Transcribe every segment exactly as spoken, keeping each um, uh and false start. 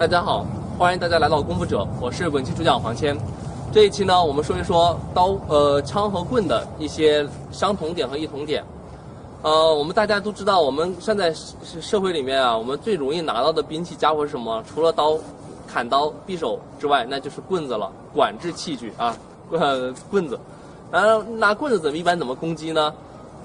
大家好，欢迎大家来到功夫者，我是本期主讲黄谦。这一期呢，我们说一说刀、呃枪和棍的一些相同点和异同点。呃，我们大家都知道，我们现在社会里面啊，我们最容易拿到的兵器家伙是什么？除了刀、砍刀、匕首之外，那就是棍子了，管制器具啊，呃，棍子。然后拿棍子怎么一般怎么攻击呢？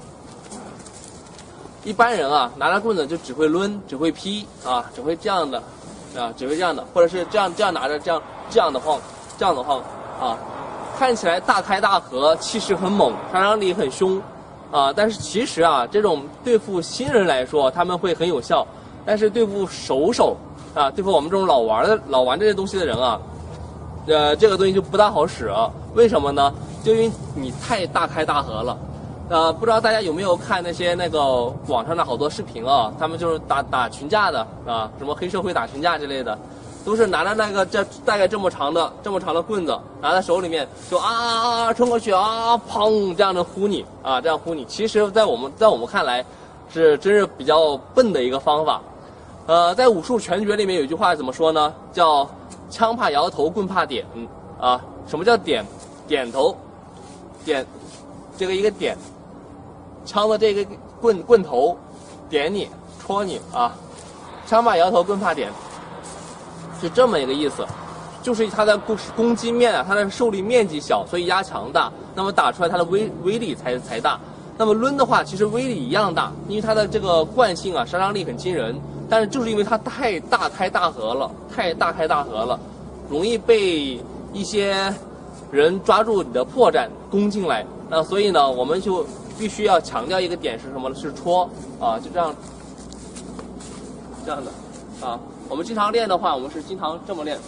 一般人啊，拿着棍子就只会抡，只会劈啊，只会这样的，啊，只会这样的，或者是这样这样拿着，这样这样的晃，这样的晃啊，看起来大开大合，气势很猛，杀伤力很凶啊。但是其实啊，这种对付新人来说，他们会很有效，但是对付熟手啊，对付我们这种老玩的老玩这些东西的人啊，呃，这个东西就不大好使啊。为什么呢？就因为你太大开大合了。呃，不知道大家有没有看那些那个网上的好多视频啊？他们就是打打群架的啊，什么黑社会打群架之类的，都是拿着那个这大概这么长的这么长的棍子，拿在手里面就啊啊啊冲过去啊，砰这样的呼你啊，这样呼你。其实，在我们在我们看来，是真是比较笨的一个方法。呃，在武术拳诀里面有一句话怎么说呢？叫枪怕摇头，棍怕点啊。什么叫点？点头，点这个一个点。枪的这个棍棍头点你戳你啊，枪怕摇头棍怕点，是这么一个意思，就是它的攻攻击面啊，它的受力面积小，所以压强大，那么打出来它的威威力才才大。那么抡的话，其实威力一样大，因为它的这个惯性啊，杀伤力很惊人，但是就是因为它太大开大合了，太大开大合了，容易被一些人抓住你的破绽攻进来，那所以呢，我们就必须要强调一个点是什么呢？是戳啊，就这样，这样的啊。我们经常练的话，我们是经常这么练。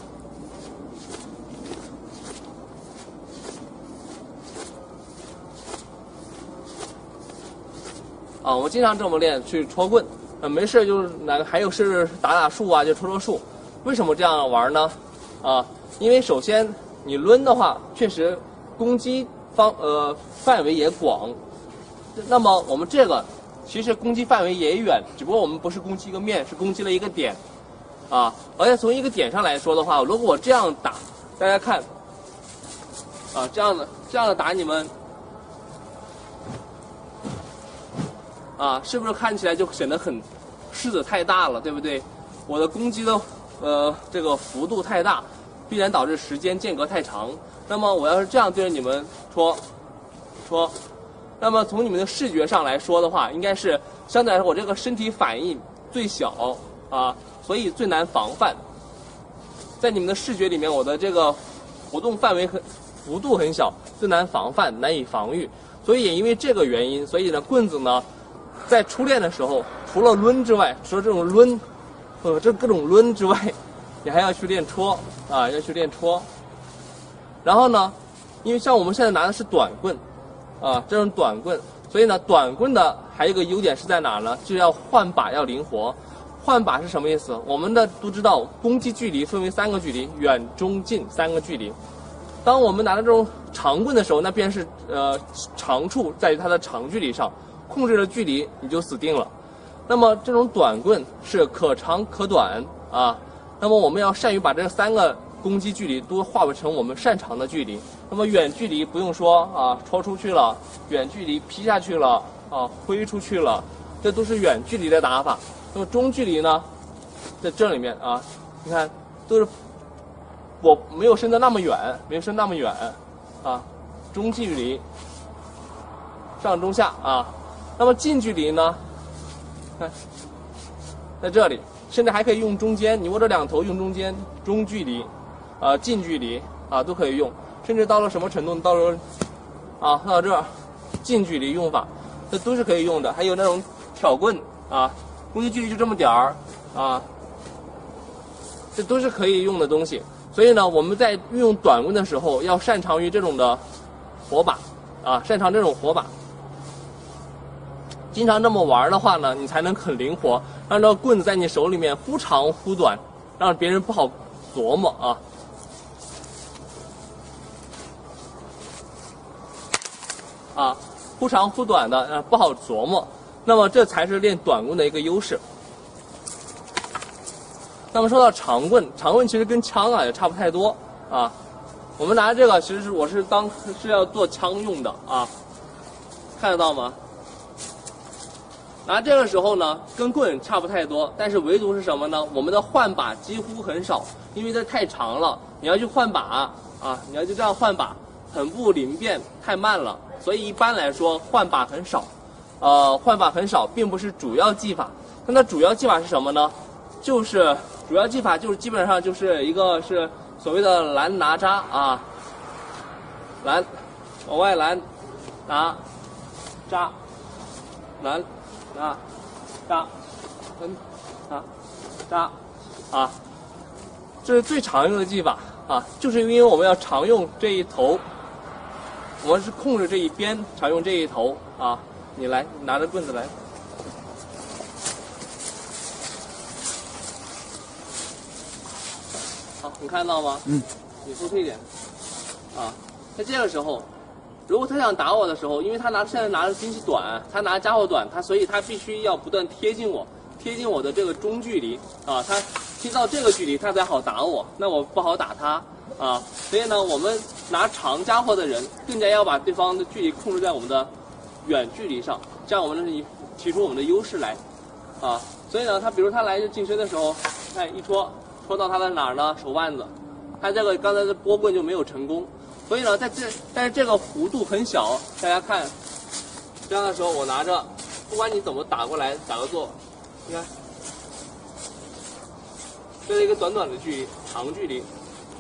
啊，我们经常这么练去戳棍，呃，没事就是哪个还有是打打树啊，就戳戳树。为什么这样玩呢？啊，因为首先你抡的话，确实攻击方呃范围也广。那么我们这个其实攻击范围也远，只不过我们不是攻击一个面，是攻击了一个点，啊，而且从一个点上来说的话，如果我这样打，大家看，啊，这样的这样的打你们，啊，是不是看起来就显得很势子太大了，对不对？我的攻击的呃这个幅度太大，必然导致时间间隔太长。那么我要是这样对着你们戳，戳。那么从你们的视觉上来说的话，应该是相对来说我这个身体反应最小啊，所以最难防范。在你们的视觉里面，我的这个活动范围很幅度很小，最难防范，难以防御。所以也因为这个原因，所以呢，棍子呢，在初练的时候，除了抡之外，除了这种抡，呃，这各种抡之外，你还要去练戳啊，要去练戳。然后呢，因为像我们现在拿的是短棍。啊，这种短棍，所以呢，短棍的还有一个优点是在哪呢？就要换把要灵活。换把是什么意思？我们的都知道，攻击距离分为三个距离，远、中、近三个距离。当我们拿着这种长棍的时候，那便是呃长处在于它的长距离上，控制了距离你就死定了。那么这种短棍是可长可短啊。那么我们要善于把这三个攻击距离都化为成我们擅长的距离。那么远距离不用说啊，戳出去了；远距离劈下去了，啊，挥出去了，这都是远距离的打法。那么中距离呢，在这里面啊，你看都是我没有伸得那么远，没有伸那么远啊，中距离，上中下啊。那么近距离呢，看在这里，甚至还可以用中间，你握着两头用中间，中距离，啊，近距离啊都可以用。甚至到了什么程度？到了啊，到这儿，近距离用法，这都是可以用的。还有那种挑棍啊，攻击距离就这么点儿啊，这都是可以用的东西。所以呢，我们在运用短棍的时候，要擅长于这种的活把啊，擅长这种活把。经常这么玩的话呢，你才能很灵活，让这个棍子在你手里面忽长忽短，让别人不好琢磨啊。啊，忽长忽短的，呃，不好琢磨。那么这才是练短棍的一个优势。 那么说到长棍，长棍其实跟枪啊也差不太多啊。我们拿这个，其实是我是当是要做枪用的啊，看得到吗？拿这个时候呢，跟棍差不太多，但是唯独是什么呢？我们的换把几乎很少，因为这太长了，你要去换把啊，你要就这样换把，很不灵便，太慢了，所以一般来说换把很少。呃，换把很少，并不是主要技法。那它主要技法是什么呢？就是主要技法就是基本上就是一个是所谓的拦拿扎啊，拦，往外拦，拿，扎，拦。啊，扎，嗯，啊，扎，啊，这是最常用的技法啊，就是因为我们要常用这一头，我们是控制这一边，常用这一头啊。你来，你拿着棍子来。好，你看到吗？嗯。你后退一点。啊，在这个时候。如果他想打我的时候，因为他拿现在拿的兵器短，他拿家伙短，他所以他必须要不断贴近我，贴近我的这个中距离啊，他贴到这个距离，他才好打我，那我不好打他啊。所以呢，我们拿长家伙的人更加要把对方的距离控制在我们的远距离上，这样我们能提出我们的优势来啊。所以呢，他比如他来近身的时候，看一戳，戳到他的哪儿呢？手腕子，他这个刚才的拨棍就没有成功。所以呢，在这但是这个弧度很小，大家看，这样的时候我拿着，不管你怎么打过来，打个坐，你看，这是一个短短的距离，长距离，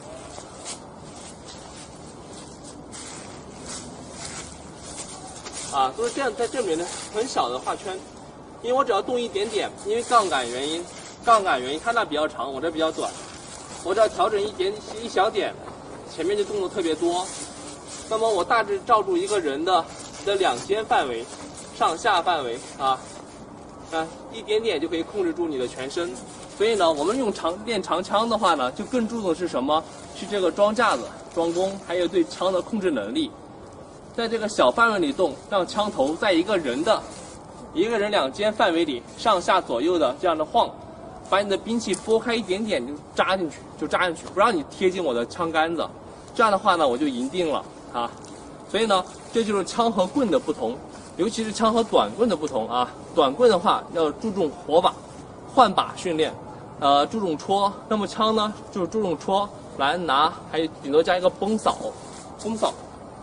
啊，都是这样在这里面的很小的画圈，因为我只要动一点点，因为杠杆原因，杠杆原因，它那比较长，我这比较短，我只要调整一点一小点。前面就动作特别多，那么我大致罩住一个人的的两肩范围、上下范围啊，啊，一点点就可以控制住你的全身。所以呢，我们用长练长枪的话呢，就更注重是什么？去这个装架子、装弓，还有对枪的控制能力。在这个小范围里动，让枪头在一个人的一个人两肩范围里上下左右的这样的晃。把你的兵器拨开一点点就扎进去，就扎进去，不让你贴近我的枪杆子。这样的话呢，我就赢定了啊。所以呢，这就是枪和棍的不同，尤其是枪和短棍的不同啊。短棍的话要注重活把、换把训练，呃，注重戳。那么枪呢，就是注重戳、拦、拿，还有顶多加一个崩扫，崩扫。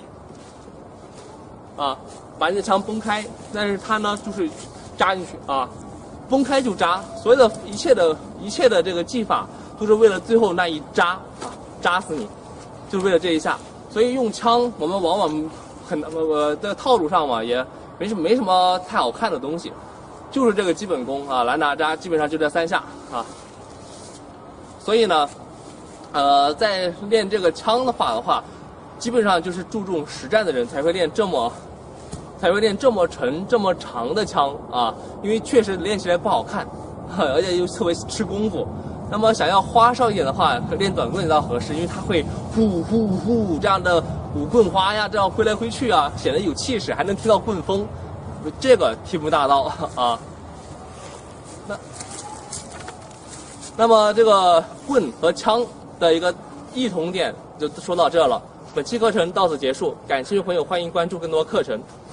啊，把你的枪崩开，但是它呢就是扎进去啊。崩开就扎，所有的一切的一切的这个技法都是为了最后那一扎啊，扎死你，就是为了这一下。所以用枪，我们往往很呃在套路上嘛，也没什么没什么太好看的东西，就是这个基本功啊，拦拿扎基本上就这三下啊。所以呢，呃，在练这个枪的话的话，基本上就是注重实战的人才会练这么。才会练这么沉、这么长的枪啊，因为确实练起来不好看，而且又特别吃功夫。那么想要花哨一点的话，练短棍倒合适，因为它会呼呼呼这样的舞棍花呀，这样挥来挥去啊，显得有气势，还能听到棍风，这个提不大刀啊。那那么这个棍和枪的一个异同点就说到这了。本期课程到此结束，感兴趣的朋友欢迎关注更多课程。